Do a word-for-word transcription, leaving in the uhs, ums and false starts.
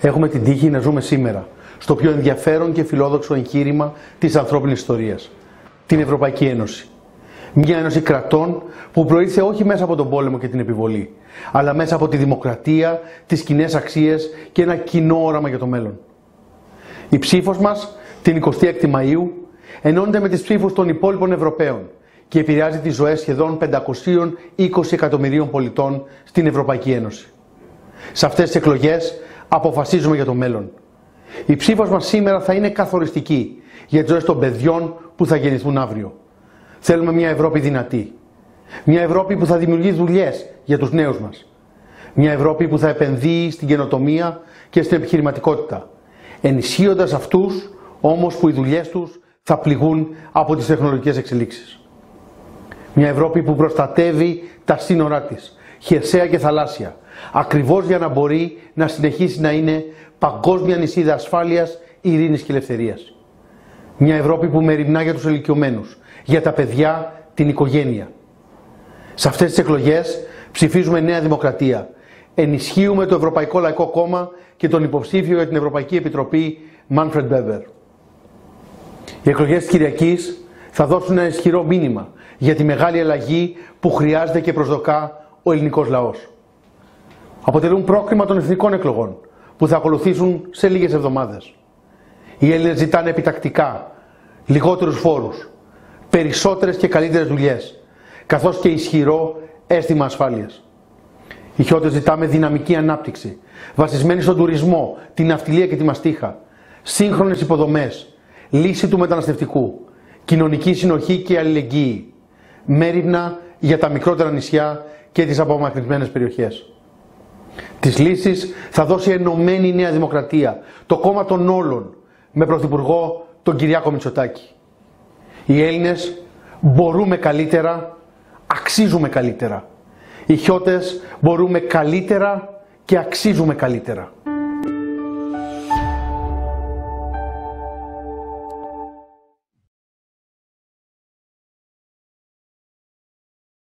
Έχουμε την τύχη να ζούμε σήμερα στο πιο ενδιαφέρον και φιλόδοξο εγχείρημα της ανθρώπινης ιστορίας, την Ευρωπαϊκή Ένωση. Μια ένωση κρατών που προήλθε όχι μέσα από τον πόλεμο και την επιβολή, αλλά μέσα από τη δημοκρατία, τις κοινές αξίες και ένα κοινό όραμα για το μέλλον. Η ψήφος μας, την εικοστή έκτη Μαΐου, ενώνεται με τις ψήφους των υπόλοιπων Ευρωπαίων και επηρεάζει τις ζωές σχεδόν πεντακόσιων είκοσι εκατομμυρίων πολιτών στην Ευρωπαϊκή Ένωση. Σε αυτές τις εκλογές αποφασίζουμε για το μέλλον. Η ψήφος μας σήμερα θα είναι καθοριστική για τις ζωές των παιδιών που θα γεννηθούν αύριο. Θέλουμε μια Ευρώπη δυνατή. Μια Ευρώπη που θα δημιουργεί δουλειές για τους νέους μας. Μια Ευρώπη που θα επενδύει στην καινοτομία και στην επιχειρηματικότητα, ενισχύοντας αυτούς όμως που οι δουλειές τους θα πληγούν από τις τεχνολογικές εξελίξεις. Μια Ευρώπη που προστατεύει τα σύνορά της, χερσαία και θαλάσσια, ακριβώς για να μπορεί να συνεχίσει να είναι παγκόσμια νησίδα ασφάλειας, ειρήνης και ελευθερίας. Μια Ευρώπη που μεριμνά για τους ηλικιωμένους, για τα παιδιά, την οικογένεια. Σε αυτές τις εκλογές ψηφίζουμε Νέα Δημοκρατία. Ενισχύουμε το Ευρωπαϊκό Λαϊκό Κόμμα και τον υποψήφιο για την Ευρωπαϊκή Επιτροπή Manfred Weber. Οι εκλογές της Κυριακής θα δώσουν ένα ισχυρό μήνυμα για τη μεγάλη αλλαγή που χρειάζεται και προσδοκά ο ελληνικός λαός. Αποτελούν πρόκριμα των εθνικών εκλογών που θα ακολουθήσουν σε λίγες εβδομάδες. Οι Έλληνες ζητάνε επιτακτικά λιγότερους φόρους, περισσότερες και καλύτερες δουλειές, καθώς και ισχυρό αίσθημα ασφάλειας. Οι Χιώτες ζητάμε δυναμική ανάπτυξη, βασισμένη στον τουρισμό, την ναυτιλία και τη μαστίχα, σύγχρονες υποδομές, λύση του μεταναστευτικού, κοινωνική συνοχή και αλληλεγγύη, μέριμνα για τα μικρότερα νησιά και τις απομακρυσμένες περιοχές. Τις λύσεις θα δώσει ενωμένη η Νέα Δημοκρατία, το κόμμα των όλων, με πρωθυπουργό τον Κυριάκο Μητσοτάκη. Οι Έλληνες μπορούμε καλύτερα, αξίζουμε καλύτερα. Οι Χιώτες μπορούμε καλύτερα και αξίζουμε καλύτερα.